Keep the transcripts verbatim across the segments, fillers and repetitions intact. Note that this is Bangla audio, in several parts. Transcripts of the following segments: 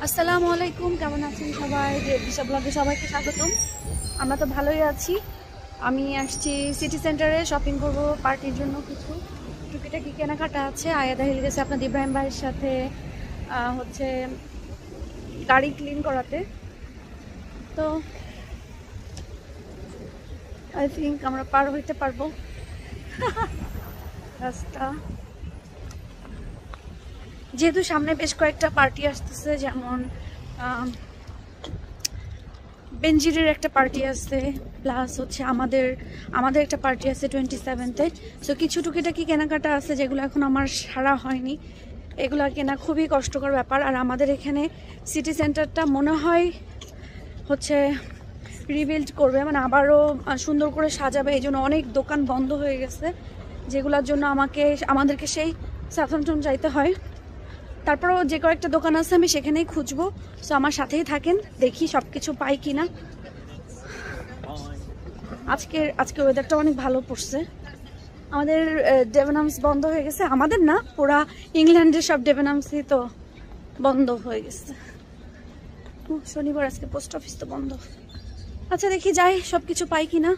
আসসালামু আলাইকুম, কেমন আছেন সবাই? দিশা ব্লগে সবাইকে স্বাগতম। আমরা তো ভালোই আছি। আমি আসছি সিটি সেন্টারে শপিং করব, পার্টির জন্য কিছু টুকিটাকি কেনাকাটা আছে। আয়াদা হিল গেছে আপনার ইব্রাহিম ভাইয়ের সাথে হচ্ছে গাড়ি ক্লিন করাতে। তো আই থিঙ্ক আমরা পার হইতে পারবো রাস্তা, যেহেতু সামনে বেশ কয়েকটা পার্টি আসতেছে, যেমন বেনজিরের একটা পার্টি আছে, প্লাস হচ্ছে আমাদের আমাদের একটা পার্টি আছে টোয়েন্টি সেভেন্থে। সো কিছু টুকিটাকি কেনাকাটা আছে যেগুলো এখন আমার সারা হয়নি, এগুলো কেনা খুবই কষ্টকর ব্যাপার। আর আমাদের এখানে সিটি সেন্টারটা মনে হয় হচ্ছে রিবিল্ড করবে, মানে আবারও সুন্দর করে সাজাবে, এই জন্য অনেক দোকান বন্ধ হয়ে গেছে, যেগুলোর জন্য আমাকে আমাদেরকে সেই সাউথাম্পটন যাইতে হয়। তারপরেও যে কয়েকটা দোকান আছে আমি সেখানেই খুঁজবো। সো আমার সাথেই থাকেন, দেখি সব কিছু পাই কিনা। আজকে আজকে ওয়েদারটা অনেক ভালো পড়ছে। আমাদের ডেভেনামস বন্ধ হয়ে গেছে, আমাদের না পুরা ইংল্যান্ডের সব ডেভেনামসই তো বন্ধ হয়ে গেছে। শনিবার আজকে পোস্ট অফিস তো বন্ধ। আচ্ছা দেখি যাই সব কিছু পাই কিনা।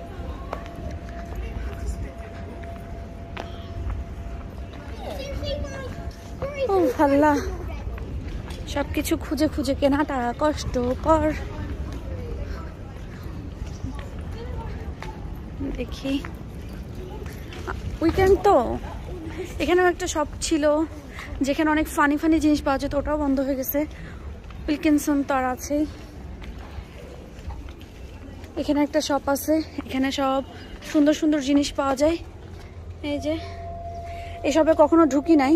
ও আল্লাহ, সবকিছু খুঁজে খুঁজে কেনাটা কষ্টকর। দেখি উইকেন্ড তো, এখানেও একটা শপ ছিল যেখানে অনেক ফানি ফানি জিনিস পাওয়া যেত, ওটাও বন্ধ হয়ে গেছে। উইলকিনসন তো আর আছেই। এখানে একটা শপ আছে, এখানে সব সুন্দর সুন্দর জিনিস পাওয়া যায়। এই যে এসবে কখনো ঢুকি নাই,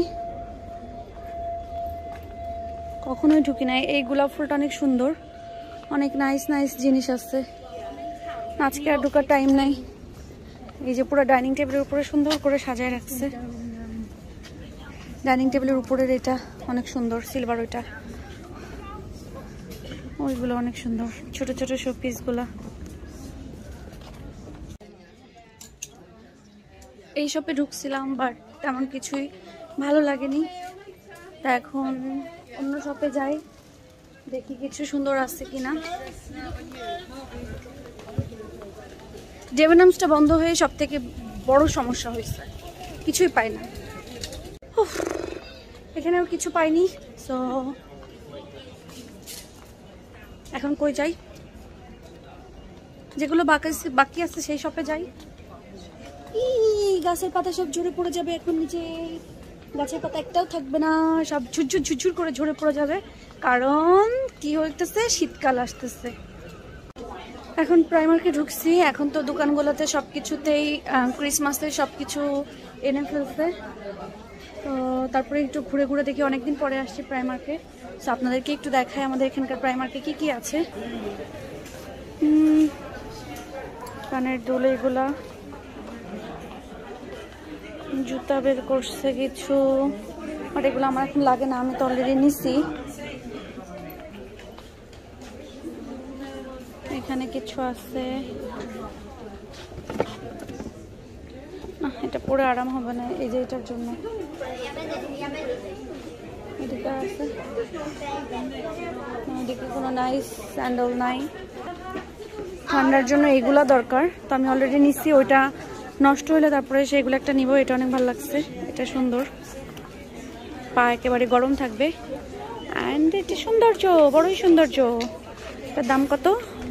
কখনোই ঢুকি নাই। এই গোলাপ ফুলটা অনেক সুন্দর, অনেক নাইস নাইস জিনিস আছে। আজকে আর ঢুকার টাইম নাই। এই যে পুরো ডাইনিং টেবিলের উপরে সুন্দর করে সাজায় রাখছে। ডাইনিং টেবিলের উপরের এটা অনেক সুন্দর, সিলভার ওইটা, ওইগুলো অনেক সুন্দর, ছোট ছোট শো পিসগুলা। এই শপে ঢুকছিলাম বাট তেমন কিছুই ভালো লাগেনি, তা এখন অন্য শপে যাই, দেখি কিছু সুন্দর আছে কিনা। ডেভেনামসটা বন্ধ হয়ে সব থেকে বড় সমস্যা হয়েছে, কিছুই পাই না। এখানেও কিছু পাইনি। সো এখন কই যাই? যেগুলো বাকি বাকি আছে সেই শপে যাই। এই গাছের পাতা সব ঝরে পড়ে যাবে এখন নিচে, গাছের পাতা একটাও থাকবে না, সব ঝুরঝুর ঝুরঝুর করে ঝরে পড়ে যাবে, কারণ কি হইতেছে, শীতকাল আসতেছে। এখন প্রাইমার্কে ঢুকছি, এখন তো দোকানগুলোতে সব কিছুতেই ক্রিসমাসের সব কিছু এনে ফেলছে। তো তারপরে একটু ঘুরে ঘুরে দেখি, অনেকদিন পরে আসছি প্রাইমার্কে। তো আপনাদেরকে একটু দেখাই আমাদের এখানকার প্রাইমার্কে কি কি আছে। কানের দুল, এগুলা জুতা বের করছে কিছু, বাট এগুলো আমার এখন লাগে না, আমি তো অলরেডি নিছি। এখানে কিছু আছে, এটা পরে আরাম হবে না, এই যে এটার জন্য। এদিকে আছে, এদিকে কোনো নাইস স্যান্ডেল নাই, ঠান্ডার জন্য এইগুলা দরকার। তো আমি অলরেডি নিচ্ছি, ওইটা নষ্ট হলে তারপরে সেইগুলো একটা নিব। এটা অনেক ভালো লাগছে, এটা সুন্দর, পা একেবারে গরম থাকবে। অ্যান্ড এটি সৌন্দর্য, বড়ই সৌন্দর্য। এটার দাম কত?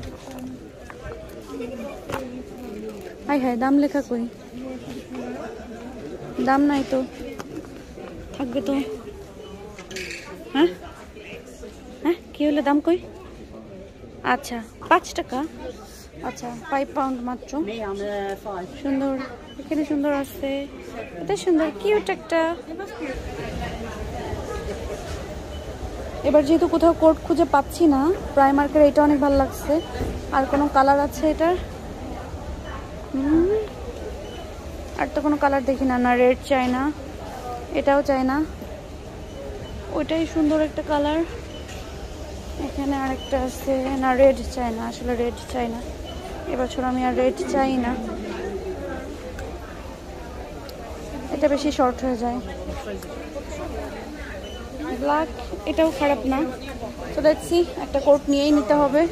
হাই হাই, দাম লেখা কই? দাম নাই তো, থাকবে তো। হ্যাঁ হ্যাঁ, কি হলো, দাম কই? আচ্ছা পাঁচ টাকা, আচ্ছা ফাইভ পাউন্ড মাত্র। সুন্দর, এখানে সুন্দর আছে, এটা সুন্দর, কিউট একটা। এবার যেহেতু কোথাও কোট খুঁজে পাচ্ছি না, প্রাইমার্কের এটা অনেক ভালো লাগছে। আর কোনো কালার আছে এটার? হুম, আর তো কোনো কালার দেখি না, না রেড চাই না, এটাও চাই না, ওইটাই সুন্দর একটা কালার। এখানে আরেকটা আছে, না রেড চাই না, আসলে রেড চাই না, এবছর আমি আর রেড চাই না, এটা বেশি শর্ট হয়ে যায়। ব্ল্যাক, এটাও খারাপ না। তো দেখছি একটা কোট নিয়েই নিতে হবে।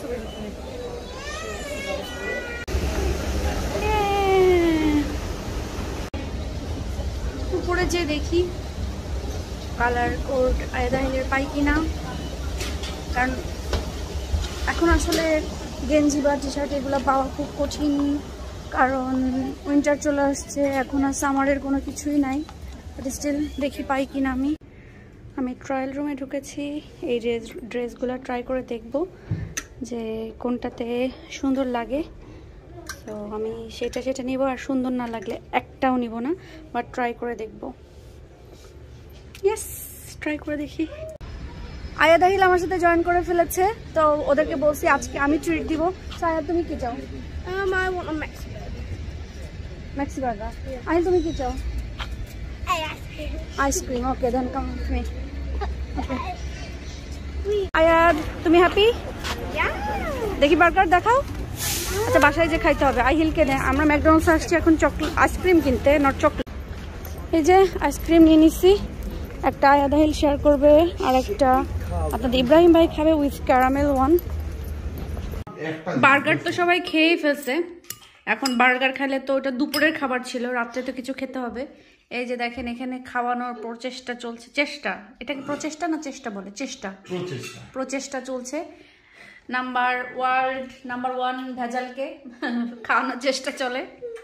উপরে যে দেখি কালার কোট আলাদা হিলের পাই কিনা, কারণ এখন আসলে গেঞ্জি বা টি শার্ট এগুলো পাওয়া খুব কঠিন, কারণ উইন্টার চলে আসছে, এখন আর সামারের কোনো কিছুই নাই। বাট স্টিল দেখি পাই কিনা। আমি আমি ট্রায়াল রুমে ঢুকেছি, এই ড্রেস ড্রেসগুলো ট্রাই করে দেখব যে কোনটাতে সুন্দর লাগে। তো আমি সেটা সেটা নিব, আর সুন্দর না লাগলে একটাও নিব না, বাট ট্রাই করে দেখব। ইয়েস, ট্রাই করে দেখি। আয়া দাহিল আমার সাথে জয়েন করে ফেলেছে, তো ওদেরকে বলছি আজকে আমি ট্রিট দিব। আয়া তুমি কি চাও? Um, I want a Mexican. Maxi burger. Ahil তুমি কি চাও? Ice cream. Ice cream. Okay, then come with me. Okay Aya, তুমি হ্যাপি? Yeah. দেখি বার্গার দেখাও। আচ্ছা, বাসায় যে খাইতে হবে। আহিলকে দে। আমরা ম্যাকডোনাল্ডস আসছি এখন চকলেট আইসক্রিম কিনতে, নট চকলেট। এই যে আইসক্রিম নিয়ে নিছি, একটা আয়া দাহিল শেয়ার করবে, আর একটা আপনাদের ইব্রাহিম ভাই খাবে উইথ ক্যারামেল ওয়ান। বার্গার তো সবাই খেয়েই ফেলছে, এখন বার্গার খেলে তো ওটা দুপুরের খাবার ছিল, রাত্রে তো কিছু খেতে হবে। এই যে দেখেন এখানে খাওয়ানোর প্রচেষ্টা চলছে। চেষ্টা, এটাকে প্রচেষ্টা না চেষ্টা বলে? চেষ্টা, প্রচেষ্টা চলছে। নাম্বার ওয়ার্ল্ড নাম্বার ওয়ান ভেজালকে খাওয়ানোর চেষ্টা চলে।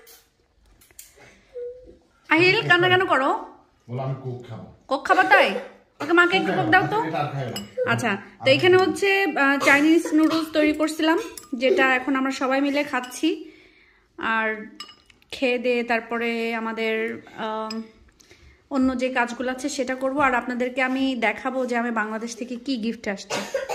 আহিল কান্না কেন করো? কোক খাবা তাই? ওকে, মাকে একটু কোক দাও তো। আচ্ছা, তো এখানে হচ্ছে চাইনিজ নুডলস তৈরি করছিলাম, যেটা এখন আমরা সবাই মিলে খাচ্ছি। আর খেয়ে দিয়ে তারপরে আমাদের অন্য যে কাজগুলো আছে সেটা করব, আর আপনাদেরকে আমি দেখাবো যে আমি বাংলাদেশ থেকে কি গিফট আসছে।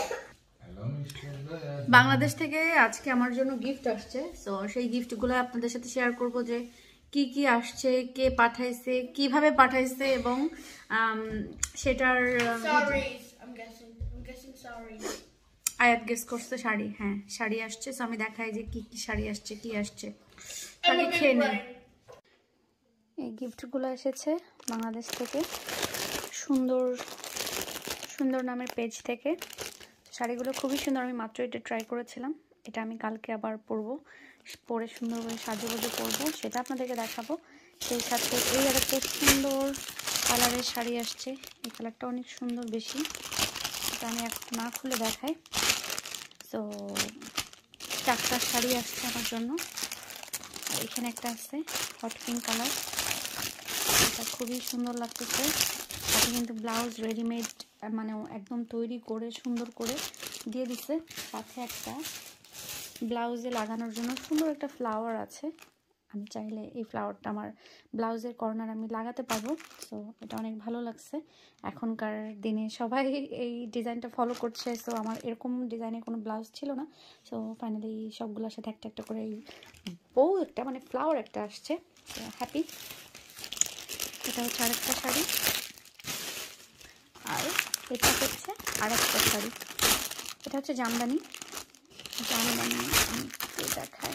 বাংলাদেশ থেকে আজকে আমার জন্য গিফট আসছে, সো সেই গিফটগুলো আপনাদের সাথে শেয়ার করব যে কি কি আসছে, কে পাঠাইছে, কিভাবে পাঠাইছে, এবং সেটার আয়াত গেস করছে শাড়ি। হ্যাঁ, শাড়ি আসছে। সো আমি দেখাই যে কি কি শাড়ি আসছে, কি আসছে। আগে খেয়ে নিই। এই গিফটগুলো এসেছে বাংলাদেশ থেকে, সুন্দর সুন্দর নামের পেজ থেকে। শাড়িগুলো খুবই সুন্দর, আমি মাত্র এটা ট্রাই করেছিলাম। এটা আমি কালকে আবার পরবো, পরে সুন্দর করে সাজুগুজু করবো, সেটা আপনাদেরকে দেখাবো। সেই সাথে এই একটা সুন্দর কালারের শাড়ি আসছে, এই কালারটা অনেক সুন্দর বেশি, এটা আমি এখন না খুলে দেখাই। তো চারটা শাড়ি আসছে আমার জন্য। আর এখানে একটা আছে হট পিঙ্ক কালার, এটা খুবই সুন্দর লাগতেছে। সাথে কিন্তু ব্লাউজ রেডিমেড, মানে একদম তৈরি করে সুন্দর করে দিয়ে দিছে। সাথে একটা ব্লাউজে লাগানোর জন্য সুন্দর একটা ফ্লাওয়ার আছে, আমি চাইলে এই ফ্লাওয়ারটা আমার ব্লাউজের কর্নার আমি লাগাতে পারবো। সো এটা অনেক ভালো লাগছে। এখনকার দিনে সবাই এই ডিজাইনটা ফলো করছে, সো আমার এরকম ডিজাইনের কোনো ব্লাউজ ছিল না। সো ফাইনালি সবগুলোর সাথে একটা একটা করে বউ একটা মানে ফ্লাওয়ার একটা আসছে, হ্যাপি। এটা হচ্ছে আরেকটা শাড়ি, আর এটা হচ্ছে আরেকটা শাড়ি। এটা হচ্ছে জামদানি। জামদানি দেখাই,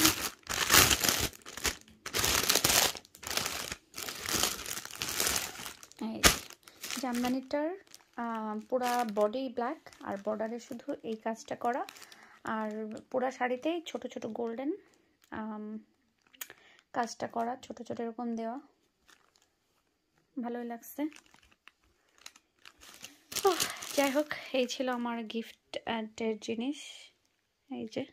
জামদানিটার পুরা বডি ব্ল্যাক, আর বর্ডারে শুধু এই কাজটা করা, আর পুরা শাড়িতেই ছোট ছোট গোল্ডেন কাজটা করা, ছোট ছোট এরকম দেওয়া, ভালোই লাগছে। যাই হোক, এই ছিল আমার গিফটের জিনিস। এই যে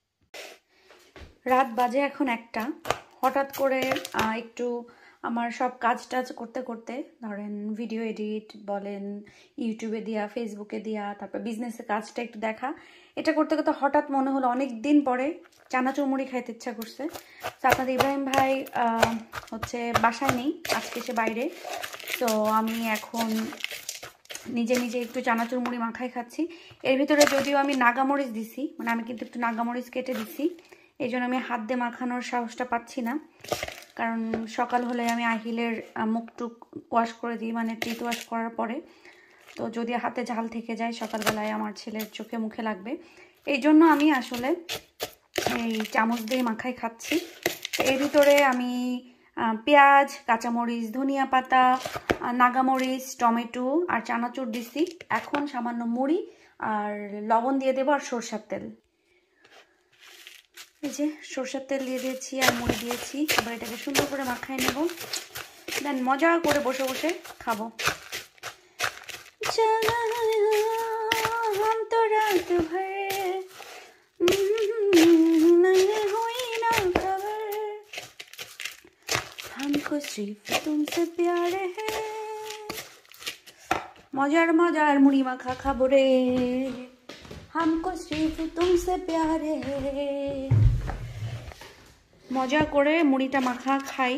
রাত বাজে এখন একটা, হঠাৎ করে একটু আমার সব কাজ টাজ করতে করতে, ধরেন ভিডিও এডিট বলেন, ইউটিউবে দেওয়া, ফেসবুকে দেওয়া, তারপর বিজনেসের কাজটা একটু দেখা, এটা করতে করতে হঠাৎ মনে হলো অনেক দিন পরে চানাচুর মুড়ি খাইতে ইচ্ছা করছে। তো আপনাদের ইব্রাহিম ভাই হচ্ছে বাসায় নেই, আজকে সে বাইরে। তো আমি এখন নিজে নিজে একটু চানাচুর মুড়ি মাখাই খাচ্ছি। এর ভিতরে যদিও আমি নাগামরিচ দিছি, মানে আমি কিন্তু একটু নাগামরিচ কেটে দিছি, এই জন্য আমি হাত দিয়ে মাখানোর সাহসটা পাচ্ছি না। কারণ সকাল হলে আমি আহিলের মুখটুক ওয়াশ করে দিই, মানে টিথ ওয়াশ করার পরে। তো যদি হাতে ঝাল থেকে যায় সকালবেলায় আমার ছেলের চোখে মুখে লাগবে, এই জন্য আমি আসলে এই চামচ দিয়ে মাখাই খাচ্ছি। এর ভিতরে আমি পেঁয়াজ, কাঁচামরিচ, ধনিয়া পাতা, নাগামরিচ, টমেটো আর চানাচুর দিছি। এখন সামান্য মুড়ি আর লবণ দিয়ে দেবো আর সরষের তেল। এই যে সরষের তেল দিয়ে দিয়েছি আর মুড়ি দিয়েছি। এবার এটাকে সুন্দর করে মাখায় নেব, দেন মজা করে বসে বসে খাবো। हम तो रात भर नहीं हुई ना खबर, हमको सिर्फ तुमसे प्यार है। मजार मजार मुड़ी माखा खाबो रे, हमको सिर्फ तुमसे प्यार है। मजा करे मुड़ीटा माखा खाई।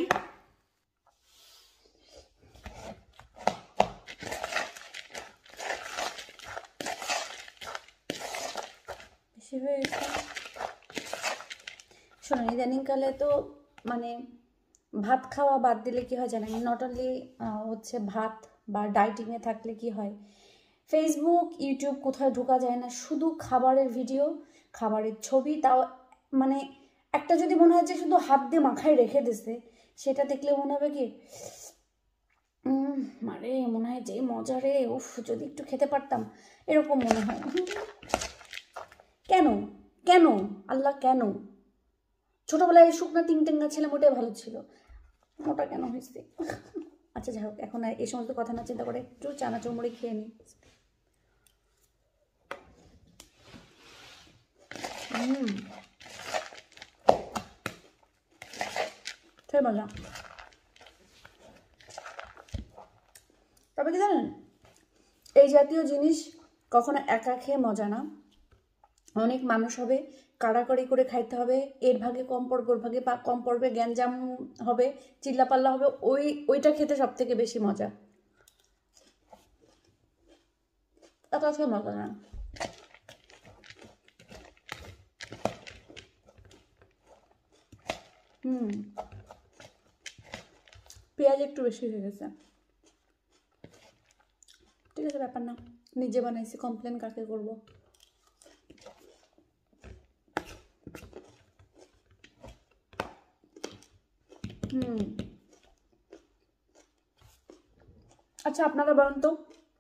শোনো, ইদানিংকালে তো মানে ভাত খাওয়া বাদ দিলে কি হয় জানেন, নট অনলি হচ্ছে ভাত বা ডাইটিংয়ে থাকলে কি হয়, ফেসবুক ইউটিউব কোথাও ঢোকা যায় না, শুধু খাবারের ভিডিও, খাবারের ছবি। তাও মানে একটা যদি মনে হয় যে শুধু হাত দিয়ে মাখায় রেখে দিছে, সেটা দেখলে মনে হবে কি মারে মনে হয় যে মজা রে, উফ যদি একটু খেতে পারতাম, এরকম মনে হয়। কেন কেন আল্লাহ কেন? ছোটবেলায় শুকনা তিন টেঙ্গা ছিলাম, ওটাই ভালো ছিল, মোটা কেন হয়েছে? আচ্ছা যাই হোক, এখন আর এই সমস্ত কথা না চিন্তা করে একটু চানাচুর মুড়ি খেয়ে নিই। হুম ঠিক বললাম। তবে কি জানেন, এই জাতীয় জিনিস কখনো একা খেয়ে মজা না, অনেক মানুষ হবে, কাড়াকাড়ি করে খাইতে হবে, এর ভাগে কম পড়বে, ওর ভাগে কম পড়বে, গ্যাঞ্জাম হবে, চিল্লাপাল্লা হবে, ওই ওইটা খেতে সব থেকে বেশি মজা। একা খেয়ে মজা না। হুম পেঁয়াজ একটু বেশি হয়ে গেছে, ঠিক আছে, ব্যাপার না, নিজে বানাইছি, কমপ্লেন কাকে করবো। হুম আচ্ছা আপনারা বলেন তো,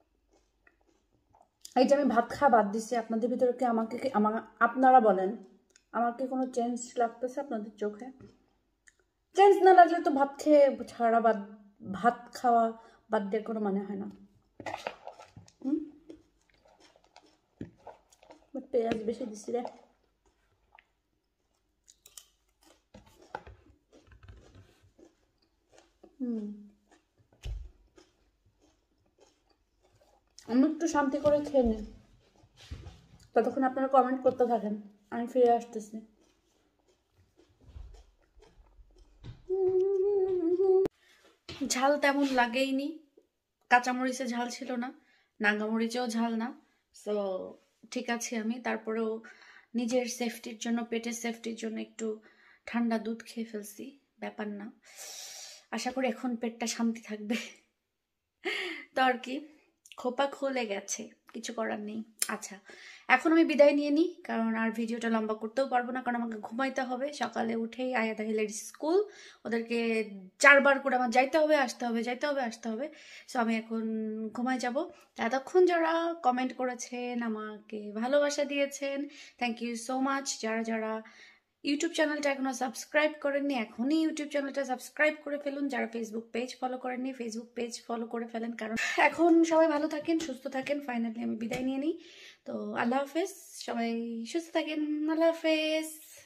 এই যে আমি ভাত খাওয়া বাদ দিচ্ছি, আপনাদের ভিতরে কি আমাকে কি আমার আপনারা বলেন আমার কি কোনো চেঞ্জ লাগতেছে আপনাদের চোখে? চেঞ্জ না লাগলে তো ভাত খেয়ে ছাড়া বাদ ভাত খাওয়া বাদ দিয়ে কোনো মানে হয় না। হুম পেঁয়াজ বেশি দিচ্ছি রে। হুম আমি একটু শান্তি করে খেয়ে নিই, ততক্ষণ আপনারা কমেন্ট করতে থাকেন, আমি ফিরে আসতেছি। ঝাল তেমন লাগেইনি, কাঁচামরিচে ঝাল ছিল না, নাগামরিচেও ঝাল না, সো ঠিক আছে। আমি তারপরেও নিজের সেফটির জন্য, পেটের সেফটির জন্য একটু ঠান্ডা দুধ খেয়ে ফেলছি, ব্যাপার না। আশা করি এখন পেটটা শান্তি থাকবে। তো আর কি, খোপা খুলে গেছে, কিছু করার নেই। আচ্ছা এখন আমি বিদায় নিয়ে নিই, কারণ আর ভিডিওটা লম্বা করতেও পারবো না, কারণ আমাকে ঘুমাইতে হবে। সকালে উঠেই আয়া দাহিলের স্কুল, ওদেরকে চারবার করে আমার যাইতে হবে, আসতে হবে, যাইতে হবে, আসতে হবে। সো আমি এখন ঘুমাই যাব। এতক্ষণ যারা কমেন্ট করেছেন, আমাকে ভালোবাসা দিয়েছেন, থ্যাংক ইউ সো মাচ। যারা যারা ইউটিউব চ্যানেলটা এখনো সাবস্ক্রাইব করেননি, এখনই ইউটিউব চ্যানেলটা সাবস্ক্রাইব করে ফেলুন। যারা ফেসবুক পেজ ফলো করেননি, ফেসবুক পেজ ফলো করে ফেলেন, কারণ এখন সবাই ভালো থাকেন, সুস্থ থাকেন। ফাইনালি আমি বিদায় নিয়ে নিই। তো আল্লাহ হাফেজ, সবাই সুস্থ থাকেন, আল্লাহ হাফেজ।